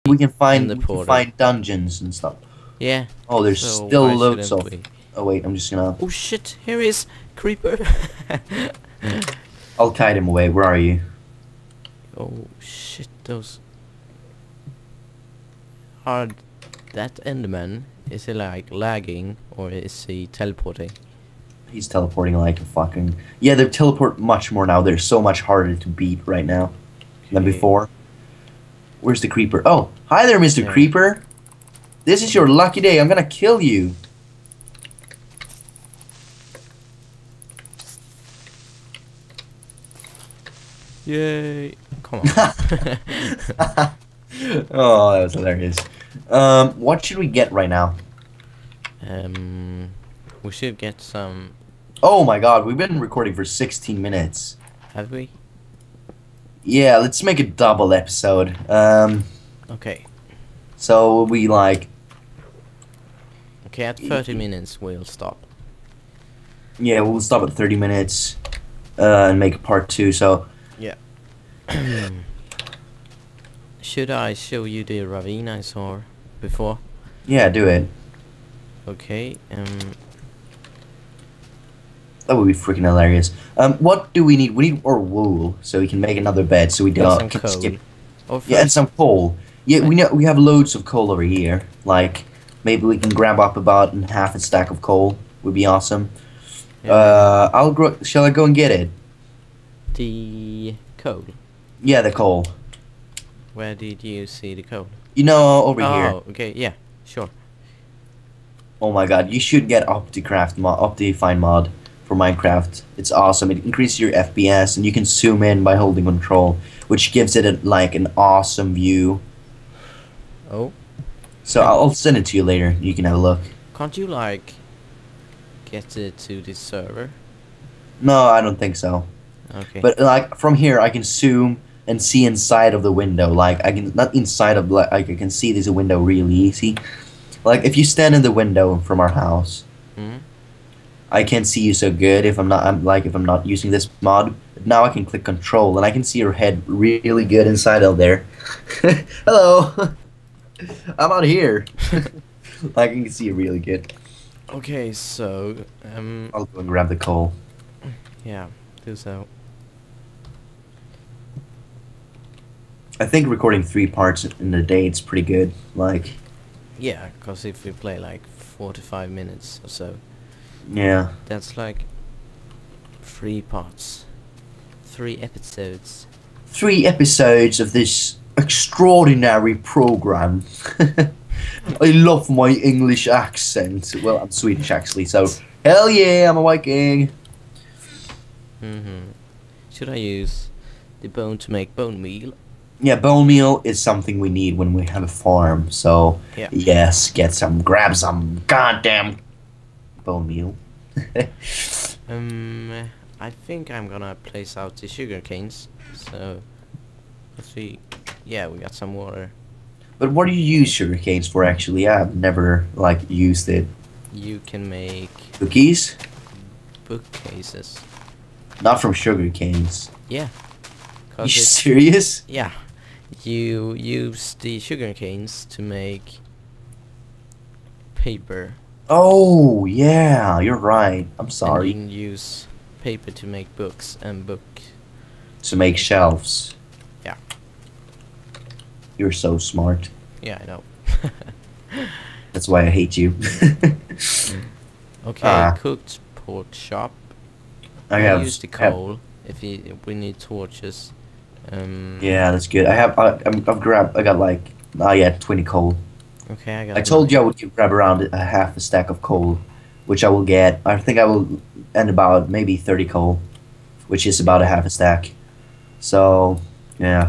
we can find dungeons and stuff. Yeah. Oh, there's So still why loads shouldn't of. we? Oh wait, I'm just gonna. Oh shit! Here is creeper. I'll kite him away. Where are you? Oh shit! Those are that Enderman. Is he like lagging or is he teleporting? He's teleporting like a fucking. Yeah, they teleport much more now. They're so much harder to beat right now than Okay. before. Where's the creeper? Oh, hi there, Mr. Yeah. Creeper. This is your lucky day. I'm gonna kill you. Yay! Come on. Oh, that was hilarious. What should we get right now? We should get some. Oh my god, we've been recording for 16 minutes. Have we? Yeah, let's make a double episode. Okay. So we like, Okay, at 30 minutes we'll stop. yeah, we'll stop at 30 minutes, and make a part 2. So Yeah. Should I show you the ravine I saw before? yeah, do it. Okay. That would be freaking hilarious. What do we need? We need more wool so we can make another bed so we Got don't some can coal. skip. Oh, Yeah, and some coal. Yeah, we know we have loads of coal over here. Like maybe we can grab up about half a stack of coal. Would be awesome. yeah, I'll grow. Shall I go and get it? the coal. Yeah, the coal. Where did you see the coal? You know, over Oh, here. okay, yeah, sure. Oh my god, you should get Opticraft mod, Optifine mod for Minecraft. It's awesome. It increases your FPS and you can zoom in by holding control, which gives it like an awesome view. Oh, So I'll send it to you later. You can have a look. can't you like get it to this server? No, I don't think so. Okay. But like from here, I can zoom and see inside of the window. Like I can not inside of like I can see this window really easy. Like if you stand in the window from our house, Hmm? I can't see you so good if I'm not using this mod. But now I can click control and I can see your head really good inside of there. Hello, I'm out here. I can see you really good. Okay, so I'll go and grab the coal. yeah, do so. I think recording 3 parts in a day it's pretty good. Like, Yeah, because if we play like 45 minutes or so, yeah. that's like 3 parts, 3 episodes. 3 episodes of this extraordinary program. I love my English accent. Well, I'm Swedish actually, so hell yeah, I'm a Viking. Should I use the bone to make bone meal? Yeah, bone meal is something we need when we have a farm. So Yeah. yes, grab some goddamn bone meal. I think I'm gonna place out the sugar canes. So let's see. Yeah, we got some water. But what do you use sugar canes for actually? I've never like used it. You can make Cookies? bookcases. Not from sugar canes. Yeah. You 'Cause it's, serious? yeah, you use the sugar canes to make paper. Oh yeah, you're right. I'm And sorry. you can use paper to make books and book. To make shelves. Yeah. You're so smart. Yeah, I know. That's why I hate you. Okay, cooked pork chop. I I'll have. use the have- coal if we need torches. Yeah, that's good. I got like. Yeah, 20 coal. Okay, I got. I told you I would grab around a half a stack of coal, which I will get. I think I will end about maybe 30 coal, which is about a half a stack. So, yeah.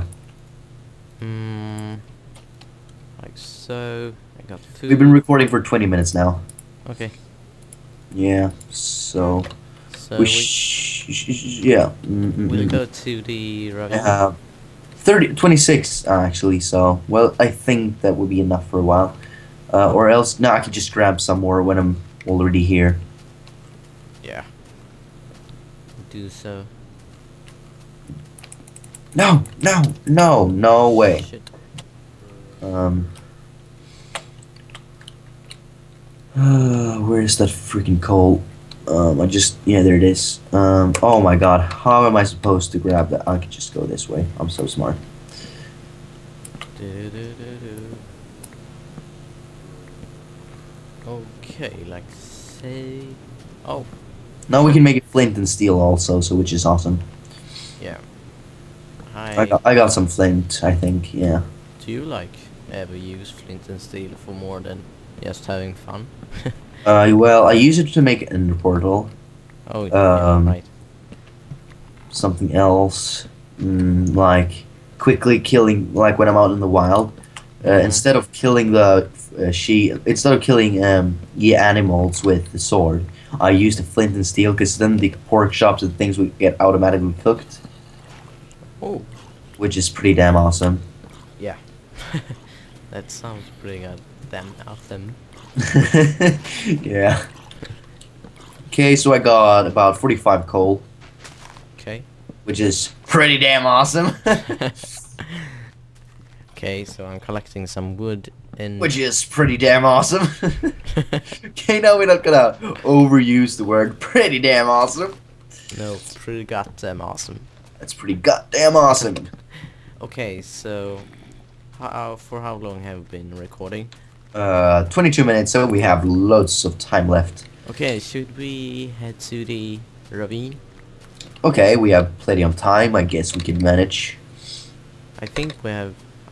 Like so. I got food. We've been recording for 20 minutes now. Okay. Yeah, so. So Yeah. we'll go to the ravine. 26 actually, so. Well, I think that would be enough for a while. Or else, no, I could just grab some more when I'm already here. Yeah. Do so. No, no, no, no way. Shit. Um. Where's that freaking coal? Yeah, there it is. Oh my god, how am I supposed to grab that? I could just go this way. I'm so smart. Do-do-do-do. Okay, like say. Oh, Now we can make it flint and steel also, so which is awesome. yeah. I got some flint, I think. Yeah. Do you like ever use flint and steel for more than just having fun? Well, I use it to make an ender portal. Oh, yeah, right. Something else, like quickly killing, like when I'm out in the wild. Mhm. Instead of killing the instead of killing animals with the sword, I use the flint and steel because then the pork chops and things would get automatically cooked, Oh, which is pretty damn awesome. yeah. That sounds pretty good. Damn awesome. Yeah. Okay, so I got about 45 coal, Okay. which is pretty damn awesome. Okay, so I'm collecting some wood and. Which is pretty damn awesome. Okay, now we're not gonna overuse the word pretty damn awesome. No, pretty goddamn awesome. That's pretty goddamn awesome. Okay, so for how long have we been recording? 22 minutes, so we have loads of time left. Okay, should we head to the ravine? Okay, we have plenty of time. I guess we can manage. I think we have.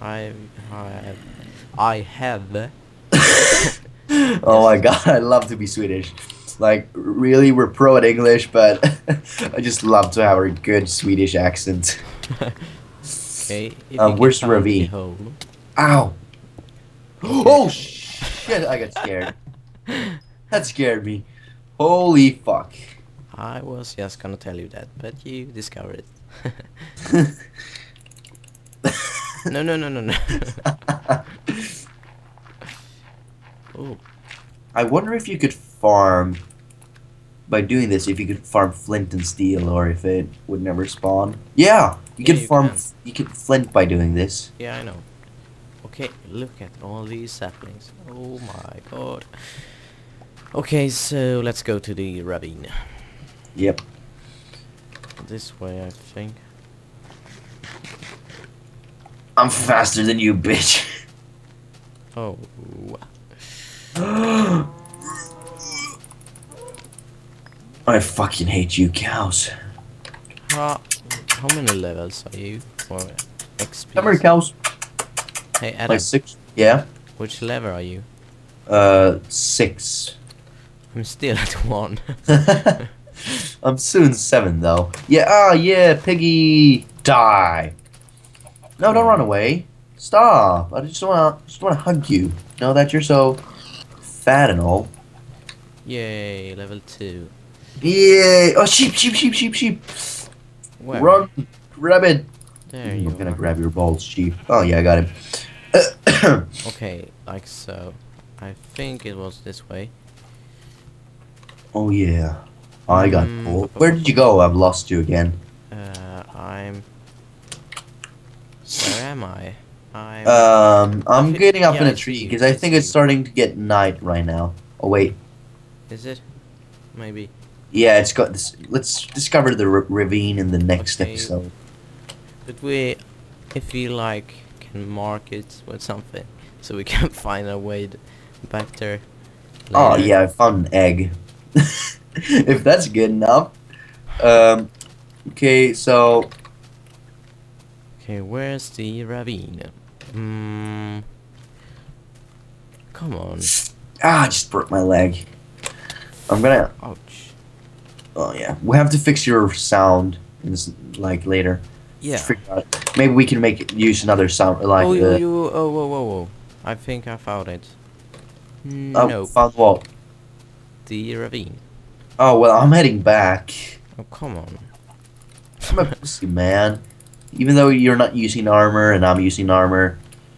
I have. Oh my god, I love to be Swedish. Like, really, we're pro at English, but I just love to have a good Swedish accent. Okay. If you can where's the find ravine? hole. Ow! Oh shit! I got scared. That scared me. Holy fuck! I was just gonna tell you that, but you discovered it. No, no, no, no, no. Oh, I wonder if you could farm by doing this. If you could farm flint and steel, or if it would never spawn. Yeah, you Yeah, can you farm. can. You can flint by doing this. yeah, I know. Okay, look at all these saplings. Oh my god. Okay, so let's go to the ravine. Yep. This way, I think. I'm faster than you, bitch. Oh. I fucking hate you, cows. How many levels are you for XP? Come here, cows. Hey, Adam, Like 6. Yeah. which level are you? 6. I'm still at 1. I'm soon 7 though. Yeah. Yeah. Piggy, die. No, don't run away. Stop. I just wanna hug you. Know that you're so fat and all. Yay, level 2. Yeah. Oh, sheep. Where? Run. Grab it. There you I'm gonna are. grab your balls, sheep. Oh yeah, I got him. Okay, like so. I think it was this way. Oh yeah. I got Mm, coal. Where did you go? I've lost you again. Where am I? I'm... I'm getting up yeah, in a I tree see because you, I I think see it's you. starting to get night right now. Oh wait. Is it? Maybe. Yeah, it's got this. Let's discover the ravine in the next Okay. episode. But we, if we like, can mark it with something, so we can find our way back there. Oh later. yeah, I found an egg. If that's good enough. Okay, so Okay, where's the ravine? Come on. I just broke my leg. I'm gonna. Ouch. Oh yeah, we have to fix your sound in this, like later. Yeah. Figure out. Maybe we can use another sound like. Oh, whoa. I think I found it. No, Found what? the ravine. Oh well, I'm heading back. Oh, come on. I'm a pussy, man. Even though you're not using armor and I'm using armor.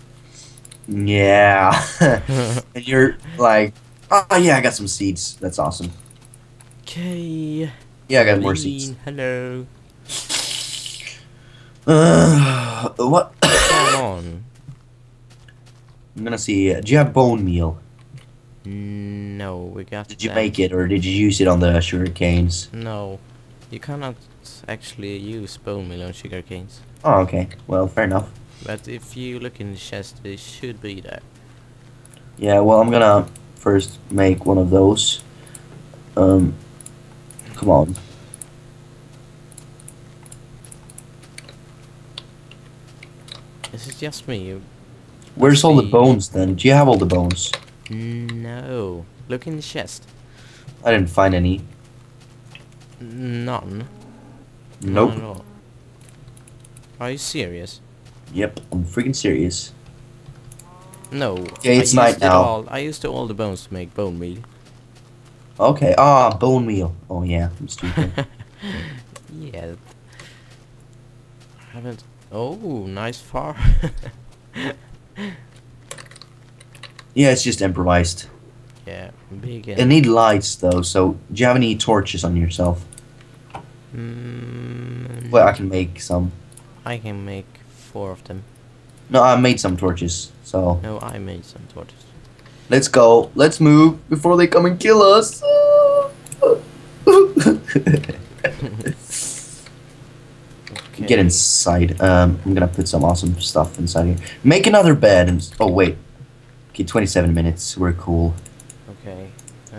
Yeah. And you're like, oh yeah, I got some seeds. That's awesome. Okay. Yeah, I got more seeds. Hello. What? Come on. I'm gonna see. Do you have bone meal? No, we got Did you that. make it, or did you use it on the sugar canes? No, you cannot actually use bone meal on sugar canes. Oh, okay. Well, fair enough. But if you look in the chest, it should be there. Yeah. Well, I'm gonna first make one of those. Come on. Is it just me? Where's all the see. bones then? Do you have all the bones? No. Look in the chest. I didn't find any. None. Nope. None at all. Are you serious? Yep, I'm freaking serious. No. Okay, it's night now. I used all the bones to make bone meal. Okay. Ah, bone meal. Oh yeah, I'm stupid. Yeah. I haven't. Oh, nice far. Yeah, it's just improvised. Yeah, big. It need lights though. So, do you have any torches on yourself? Well, I can make some. I can make 4 of them. No, I made some torches. So No, I made some torches. let's go. Let's move before they come and kill us. Okay. Get inside. I'm gonna put some awesome stuff inside here. Make another bed. And oh wait. Okay, 27 minutes. We're cool. Okay.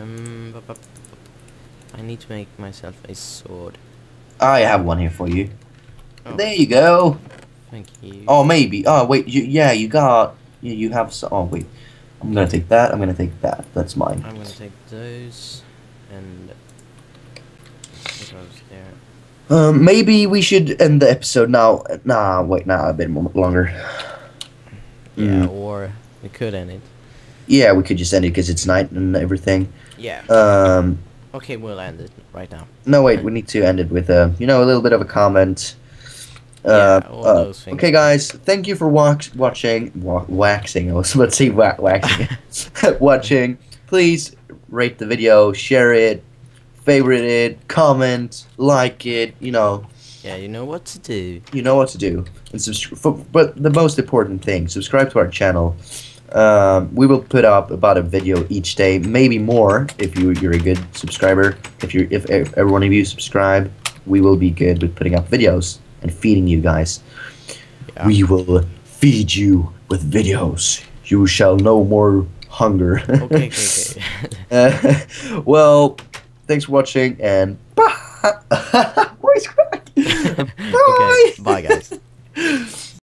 I need to make myself a sword. I have one here for you. Oh, There you go. thank you. Oh, maybe. Oh, wait. Yeah, you got. Yeah, you have. Oh, wait. I'm gonna take that. I'm gonna take that. That's mine. I'm gonna take those and put those there. Maybe we should end the episode now. Nah, wait. Nah, a bit more longer. Yeah, or we could end it. Yeah, we could just end it because it's night and everything. Yeah. Okay, we'll end it right now. No, wait. We need to end it with a little bit of a comment. Yeah, all those things. Okay, guys, thank you for watching. Waxing. I was about to say waxing. Watching. Please rate the video, share it, favorite it, comment, like it. Yeah, you know what to do. You know what to do. And but the most important thing, subscribe to our channel. We will put up about a video each day, maybe more if you're a good subscriber. If every one of you subscribe, we will be good with putting up videos and feeding you guys. Yeah. We will feed you with videos. You shall no more hunger. Okay. Well, thanks for watching and bye.